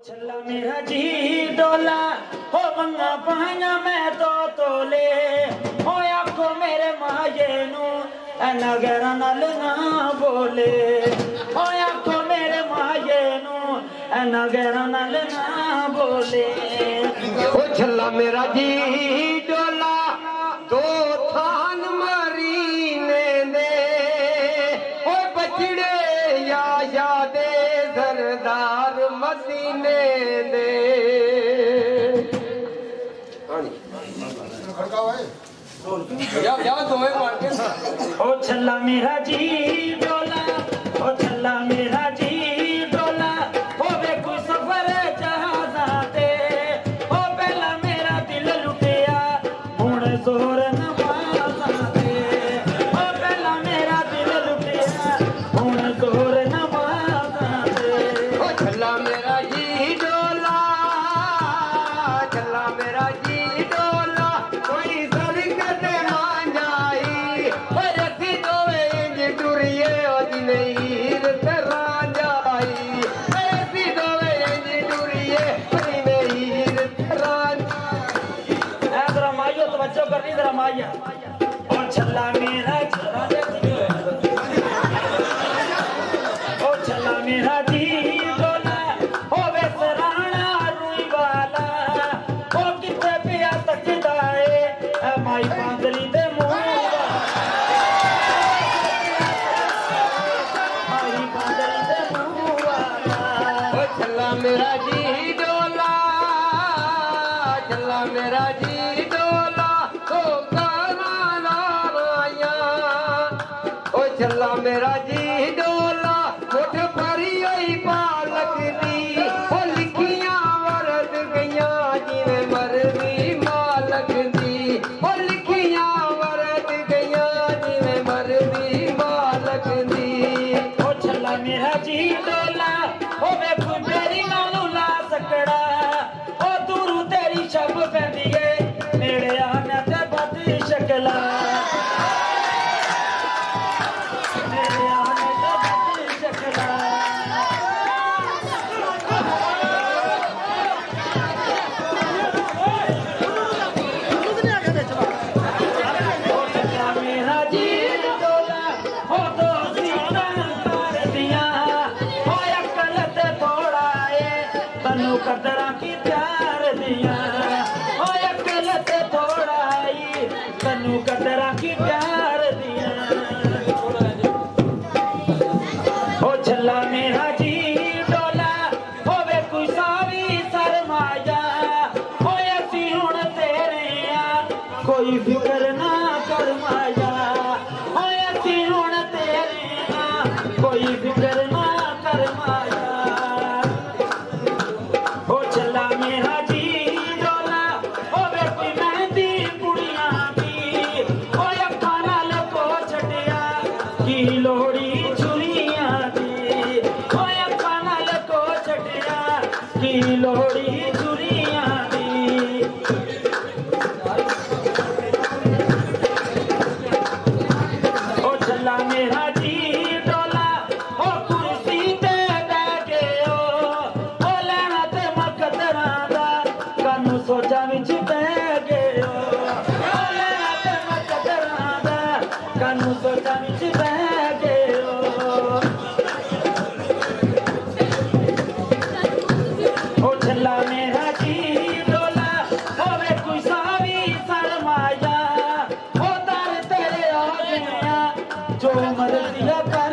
छल्ला मेरा जी डोला हो मंगा पाया मैं तो तोले हो आखो मेरे माये नू नगर नल ना बोले हो आखो मेरे माये नू नगर नल ना बोले। ओ छल्ला मेरा जी डोला दो थान मारी ने दे ओ बचड़े या दे सरदार मदीने दे। ओ छल्ला मेरा जी डोला ओ छल्ला मेरा जी डोला हो वे कोई सफर जहाज़ाते ओ पहला मेरा दिल लुटिया हुण जोर नमाज़ाते ओ पहला मेरा दिल लुटिया हुण जोर नमाज़ाते। ओ छल्ला मेरा जी डोला छल्ला मेरा जी डोला कोई सरकत मांझाई पर रसी दोवे इंज टुरिए ओदी हीर तरा जाई रसी दोवे इंज टुरिए ओदी हीर तरा। ए जरा माइयो तवज्जो करनी जरा माइया। ओ छल्ला मेरा ओ छल्ला मेरा जी डोला हो वे सराणा रुई वाला ओ किथे पिया तकदा ए माई बांदली दे मुंह माई बांदली दे मुंह वाला। ओ छल्ला मेरा जी डोला छल्ला मेरा जी डोला ओ काना लाया ओ छल्ला मेरा जी डोला मुठ भरी होई पालक दी ओ लिखियां वरद गईयां जिवें मरदी मालक दी ओ लिखियां वरद गईयां जिवें मरदी मालक दी। ओ छल्ला मेरा जी डोला ओ वे तेरी नालू ला सकड़ा ओ दूरू तेरी शब पैंदी ए नेड़े आने ते बद शकला नेड़े आने ते बद शकला। ओ छल्ला मेरा जी डोला ओ दो सीतां कर दियां ओ अकल ते थोड़ा ए तन्नू कदरां की प्यार दियां ओ अकल ते थोड़ा ई तन्नू कदरां की प्यार दियां। ओ छल्ला मेरा जी डोला हो वे कोई सावी सरमाया हो असी हुण तेरे आ कोई फिक्र ना कर माया हो असी हुण तेरे आ कोई फिक्र ना कर माया। ओ छल्ला मेरा जी डोला हो वे कोई मेहंदी कुड़ियां दी ओ अखां नाल को छड्डिया की लोड़ी छुरियां दी ओ अखां नाल को छड्डिया की लोड़ी छुरियां दी। ओ छल्ला मेरा जी डोला ओ कुर्सी ते बैठ गयो ओ लैना ते मकदरां दा कानू सोचा विच पै गयो ओ लैना ते मकदरां दा कानू सोचा विच पै गयो। ओ छल्ला मेरा जी डोला हो वे कोई सावी सरमाया ओ दर तेरे आ गया जो मर्जी कर